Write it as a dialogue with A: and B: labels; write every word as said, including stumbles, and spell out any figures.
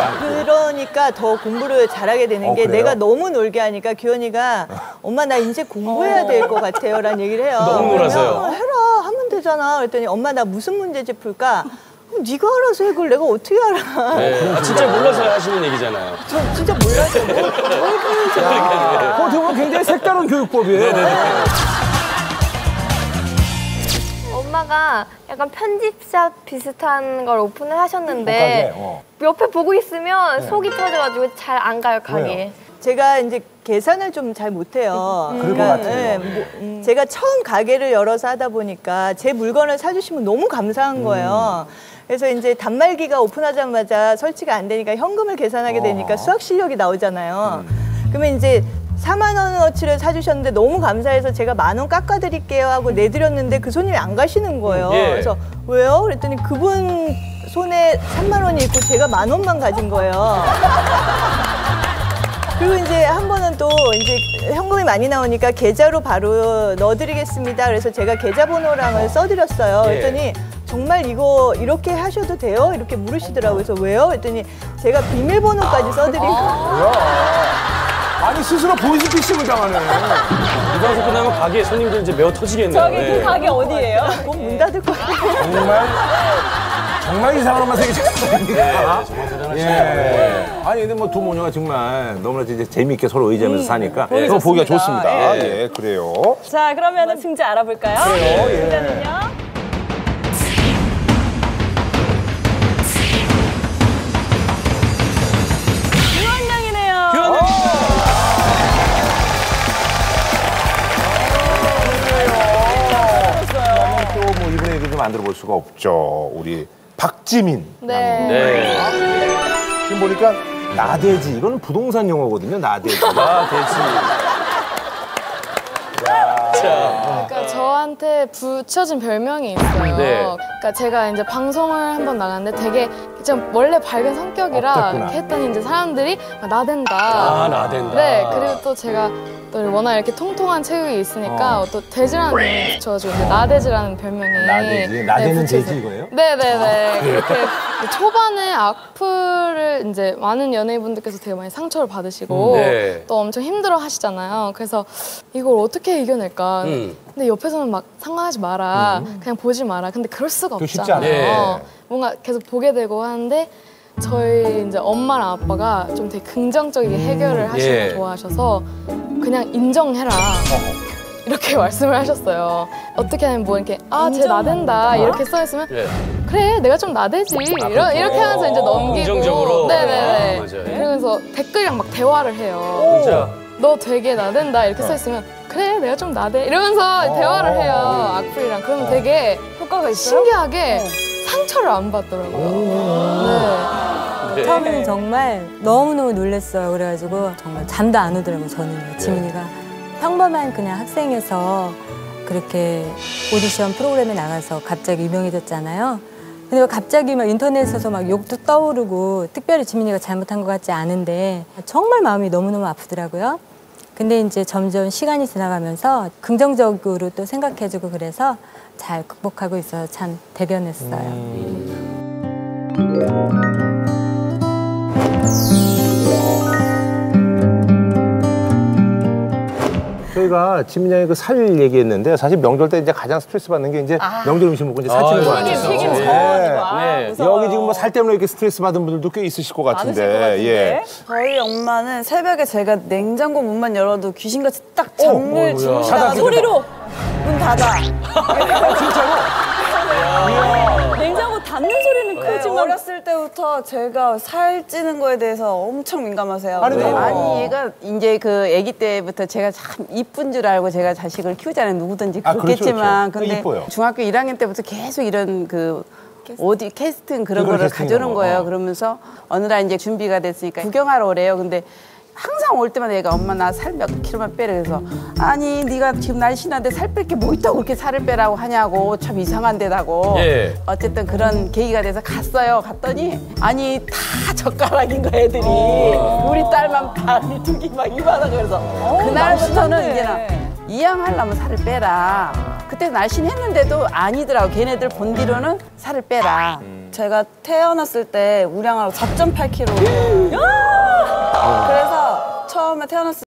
A: 그러니까 더 공부를 잘하게 되는
B: 어,
A: 게
B: 그래요?
A: 내가 너무 놀게 하니까 규현이가 엄마 나 이제 공부해야 될 것 같아요 라는 얘기를 해요.
C: 너무 놀아서요.
A: 어, 해라 하면 되잖아. 그랬더니 엄마 나 무슨 문제집 풀까? 그럼 네가 알아서 해. 그걸 내가 어떻게 알아?
C: 네. 아, 진짜 몰라서 하시는 얘기잖아요.
A: 저 진짜 몰라서 뭘, 뭘
B: 그거 어떻게 보면 굉장히 색다른 교육법이에요.
D: 엄마가 약간 편집샵 비슷한 걸 오픈을 하셨는데
B: 가게, 어.
D: 옆에 보고 있으면 속이 터져가지고 잘 안 가요, 가게.
A: 제가 이제 계산을 좀 잘 못해요.
B: 음. 그럴 것 같아요.
A: 네, 뭐, 음. 제가 처음 가게를 열어서 하다 보니까 제 물건을 사주시면 너무 감사한 거예요. 그래서 이제 단말기가 오픈하자마자 설치가 안 되니까 현금을 계산하게 되니까
B: 어.
A: 수학 실력이 나오잖아요.
B: 음.
A: 그러면 이제 사만 원어치를 사주셨는데 너무 감사해서 제가 만 원 깎아드릴게요 하고 내드렸는데 그 손님이 안 가시는 거예요.
C: 예.
A: 그래서 왜요? 그랬더니 그분 손에 삼만 원이 있고 제가 만 원만 가진 거예요. 그리고 이제 한 번은 또 이제 현금이 많이 나오니까 계좌로 바로 넣어드리겠습니다. 그래서 제가 계좌번호랑을 써드렸어요. 그랬더니 정말 이거 이렇게 하셔도 돼요? 이렇게 물으시더라고요. 그래서 왜요? 그랬더니 제가 비밀번호까지 써드린 거예요.
B: 아니 스스로 보이스피싱을 당하네.
C: 이 방송 끝나면 가게에 손님들 이제 메어 터지겠네요.
A: 저기
C: 네.
A: 그 가게 어디예요? 곧 문 닫을 것 같아요.
B: 정말 정말 이상한 엄마 생기 처음입니까?
C: 네, 정말 대단하시네요.
B: 예. 아니 근데 뭐 두 모녀가 정말 너무나 이제 재미있게 서로 의지하면서 사니까
A: 보기
B: 너무 보기가
A: 좋습니다.
B: 좋습니다.
C: 예.
B: 예, 그래요.
E: 자, 그러면 승자 알아볼까요?
B: 그래요, 예.
E: 승자는요? 규현 양이네요.
C: 규현
B: 또 뭐 이분의 얘기 좀 안 들어볼 수가 없죠. 우리 박지민.
D: 네.
C: 네.
B: 지금 보니까 나대지. 이거는 부동산 용어거든요. 나대지.
C: 나대지.
F: 그러니까 저한테 붙여진 별명이 있어요.
C: 네.
F: 그러니까 제가 이제 방송을 한번 나갔는데 되게 좀 원래 밝은 성격이라
B: 어땠구나.
F: 이렇게 했더니 이제 사람들이 막 나댄다.
C: 아, 나댄다.
F: 네. 그리고 또 제가 또 워낙 이렇게 통통한 체격이 있으니까
B: 어.
F: 또 돼지라는 별명이 붙여가지고 이제 나대지라는 별명이
B: 나대지. 나대는
F: 붙여서.
B: 돼지 이거예요?
F: 네네네. 그렇게 초반에 악플을 이제 많은 연예인분들께서 되게 많이 상처를 받으시고
C: 음, 네.
F: 또 엄청 힘들어 하시잖아요. 그래서 이걸 어떻게 이겨낼까.
C: 음.
F: 근데 옆에서는 막 상관하지 마라. 그냥 보지 마라. 근데 그럴 수가
B: 그거 쉽지
F: 없잖아요.
C: 않아요.
F: 네. 뭔가 계속 보게 되고 하는데 저희 이제 엄마랑 아빠가 좀 되게 긍정적이게 해결을 하시는
C: 예.
F: 걸 좋아하셔서 그냥 인정해라. 이렇게 말씀을 하셨어요. 어떻게 하면 뭐 이렇게 아, 쟤 나댄다 이렇게 써있으면
C: 네.
F: 그래 내가 좀 나대지 이러, 이렇게 하면서 이제 넘기고
C: 긍정적으로.
F: 네네네.
C: 아, 맞아요.
F: 그러면서 댓글이랑 막 대화를 해요.
C: 진짜.
F: 너 되게 나댄다 이렇게 써있으면 그래 내가 좀 나대 이러면서 대화를 해요. 악플이랑. 그러면 되게
E: 효과가 있어요?
F: 신기하게 상처를 안 받더라고요. 네.
G: 처음에는 정말 너무너무 놀랐어요. 그래가지고 정말 잠도 안 오더라고요, 저는. 지민이가. 평범한 그냥 학생이어서 그렇게 오디션 프로그램에 나가서 갑자기 유명해졌잖아요. 근데 왜 갑자기 막 인터넷에서 막 욕도 떠오르고 특별히 지민이가 잘못한 것 같지 않은데 정말 마음이 너무너무 아프더라고요. 근데 이제 점점 시간이 지나가면서 긍정적으로 또 생각해주고 그래서 잘 극복하고 있어서 참 대견했어요. 음.
B: 저희가 지민 양의 그 살 얘기했는데 사실 명절 때 이제 가장 스트레스 받는 게 이제
C: 아.
B: 명절 음식 먹고 이제 살찌는 거
C: 아,
B: 아니에요?
E: 튀김, 튀김,
B: 예.
E: 전 이거.
C: 네.
B: 여기 지금 뭐 살 때문에 이렇게 스트레스 받은 분들도 꽤 있으실 것
E: 많으실
B: 같은데.
E: 것 같은데.
B: 예.
H: 저희 엄마는 새벽에 제가 냉장고 문만 열어도 귀신같이 딱 잠을
C: 어,
H: 주무시다가
E: 소리로
H: 문 닫아.
E: 냉장고 닫는 소리는
H: 네,
E: 크지만
H: 어렸을 때부터 제가 살찌는 거에 대해서 엄청 민감하세요.
B: 아니,
H: 네.
B: 어.
I: 아니 얘가 이제 그 아기 때부터 제가 참 이쁜 줄 알고 제가 자식을 키우잖아요. 누구든지
B: 아, 그렇죠,
I: 그렇겠지만
B: 그렇죠.
I: 근데
B: 이뻐요.
I: 중학교 일 학년 때부터 계속 이런 그 어디 캐스팅 그런
B: 그걸
I: 거를
B: 캐스팅하는
I: 가져오는
B: 거.
I: 거예요.
B: 어.
I: 그러면서 어느 날 이제 준비가 됐으니까 구경하러 오래요. 근데 항상 올 때마다 얘가 엄마 나 살 몇 킬로만 빼래. 그래서 아니 네가 지금 날씬한데 살 뺄 게 뭐 있다고 그렇게 살을 빼라고 하냐고 참 이상한 데다고.
C: 예.
I: 어쨌든 그런 계기가 돼서 갔어요. 갔더니 아니 다 젓가락인 거 애들이. 우리 딸만 반이 두기 막 이만하고 그래서 그날부터는 이제는 이양하려면 살을 빼라. 그때 날씬했는데도 아니더라고. 걔네들 본 뒤로는 살을 빼라.
H: 제가 태어났을 때 우량아로 사 점 팔 킬로그램. 그래서 처음에 태어났을